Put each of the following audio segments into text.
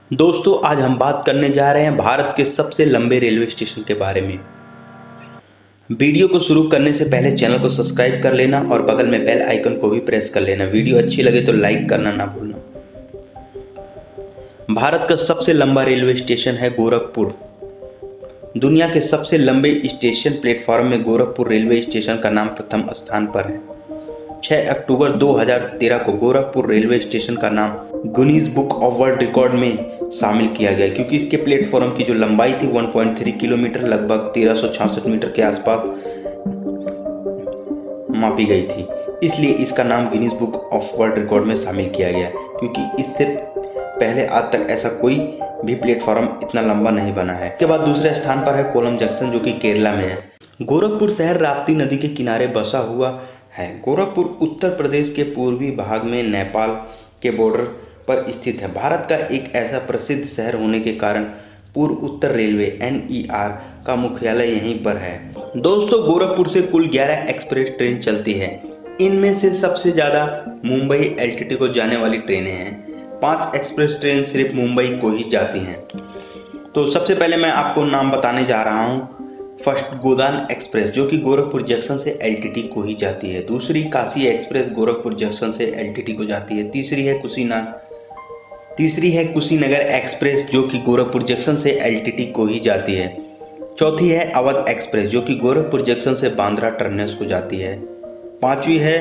दोस्तों, आज हम बात करने जा रहे हैं भारत के सबसे लंबे रेलवे स्टेशन के बारे में। वीडियो को शुरू करने से पहले चैनल को सब्सक्राइब कर लेना और बगल में बेल आइकन को भी प्रेस कर लेना। वीडियो अच्छी लगे तो लाइक करना ना भूलना। भारत का सबसे लंबा रेलवे स्टेशन है गोरखपुर। दुनिया के सबसे लंबे स्टेशन प्लेटफॉर्म में गोरखपुर रेलवे स्टेशन का नाम प्रथम स्थान पर है। 6 अक्टूबर 2013 को गोरखपुर रेलवे स्टेशन का नाम Guinness book of world record में शामिल किया गया, क्योंकि इसके प्लेटफॉर्म की जो लंबाई थी 1.3 किलोमीटर, लगभग 1366 मीटर के आसपास मापी गई थी। इसलिए इसका नाम Guinness book of world record में शामिल किया गया, क्योंकि इससे पहले आज तक ऐसा कोई भी प्लेटफॉर्म इतना लंबा नहीं बना है। इसके बाद दूसरे स्थान पर है कोलम जंक्शन, जो कि केरला में है। गोरखपुर शहर राप्ती नदी के किनारे बसा हुआ है। गोरखपुर उत्तर प्रदेश के पूर्वी भाग में नेपाल के बॉर्डर पर स्थित है। भारत का एक ऐसा प्रसिद्ध शहर होने के कारण पूर्व उत्तर रेलवे NER का मुख्यालय यहीं पर है। दोस्तों, गोरखपुर से कुल 11 एक्सप्रेस ट्रेन चलती है। इनमें से सबसे ज़्यादा मुंबई LTT को जाने वाली ट्रेनें हैं। 5 एक्सप्रेस ट्रेन सिर्फ मुंबई को ही जाती हैं। तो सबसे पहले मैं आपको नाम बताने जा रहा हूँ। फर्स्ट, गोदान एक्सप्रेस, जो कि गोरखपुर जंक्शन से LTT को ही जाती है। दूसरी, काशी एक्सप्रेस, गोरखपुर जंक्शन से LTT को जाती है। तीसरी है कुशीनगर एक्सप्रेस, जो कि गोरखपुर जंक्शन से LTT को ही जाती है। चौथी है अवध एक्सप्रेस, जो कि गोरखपुर जंक्शन से बांद्रा टर्मिनस को जाती है। पांचवी है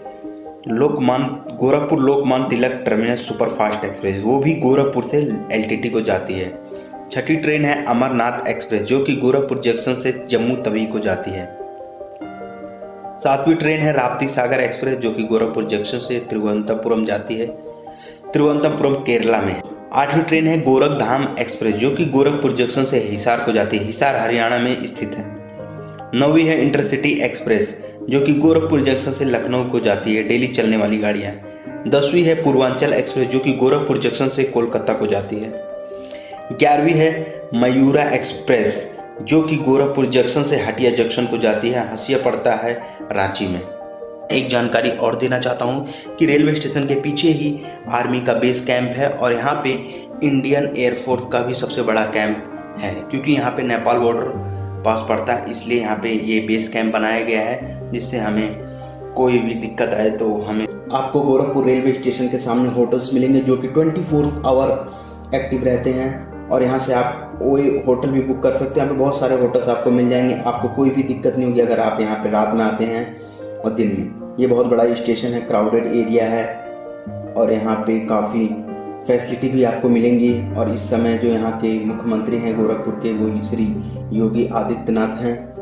Gorakhpur Lokmanya Tilak terminus superfast express, वो भी गोरखपुर से LTT को जाती है। छठी ट्रेन है अमरनाथ एक्सप्रेस, जो कि गोरखपुर जंक्शन से जम्मू तवी को जाती है। सातवीं ट्रेन है राप्ती सागर एक्सप्रेस, जो कि गोरखपुर जंक्शन से तिरुवनंतपुरम जाती है। तिरुवनंतपुरम केरला में। आठवीं ट्रेन है गोरखधाम एक्सप्रेस, जो कि गोरखपुर जंक्शन से हिसार को जाती है। हिसार हरियाणा में स्थित है। नौवीं है इंटरसिटी एक्सप्रेस, जो कि गोरखपुर जंक्शन से लखनऊ को जाती है। डेली चलने वाली गाड़ियाँ। 10वीं है पूर्वांचल एक्सप्रेस, जो कि गोरखपुर जंक्शन से कोलकाता को जाती है। 11वीं है मयूरा एक्सप्रेस, जो कि गोरखपुर जंक्शन से हटिया जंक्शन को जाती है। हंसिया पड़ता है रांची में। एक जानकारी और देना चाहता हूँ कि रेलवे स्टेशन के पीछे ही आर्मी का बेस कैंप है और यहाँ पे इंडियन एयरफोर्स का भी सबसे बड़ा कैंप है, क्योंकि यहाँ पे नेपाल बॉर्डर पास पड़ता है, इसलिए यहाँ पे ये बेस कैंप बनाया गया है, जिससे हमें कोई भी दिक्कत आए तो हमें। आपको गोरखपुर रेलवे स्टेशन के सामने होटल्स मिलेंगे, जो कि 24 आवर एक्टिव रहते हैं और यहाँ से आप कोई होटल भी बुक कर सकते हैं। यहाँ पे बहुत सारे होटल्स आपको मिल जाएंगे। आपको कोई भी दिक्कत नहीं होगी अगर आप यहाँ पे रात में आते हैं और दिन में। ये बहुत बड़ा स्टेशन है, क्राउडेड एरिया है और यहाँ पे काफ़ी फैसिलिटी भी आपको मिलेंगी। और इस समय जो यहाँ के मुख्यमंत्री हैं गोरखपुर के, वो श्री योगी आदित्यनाथ हैं।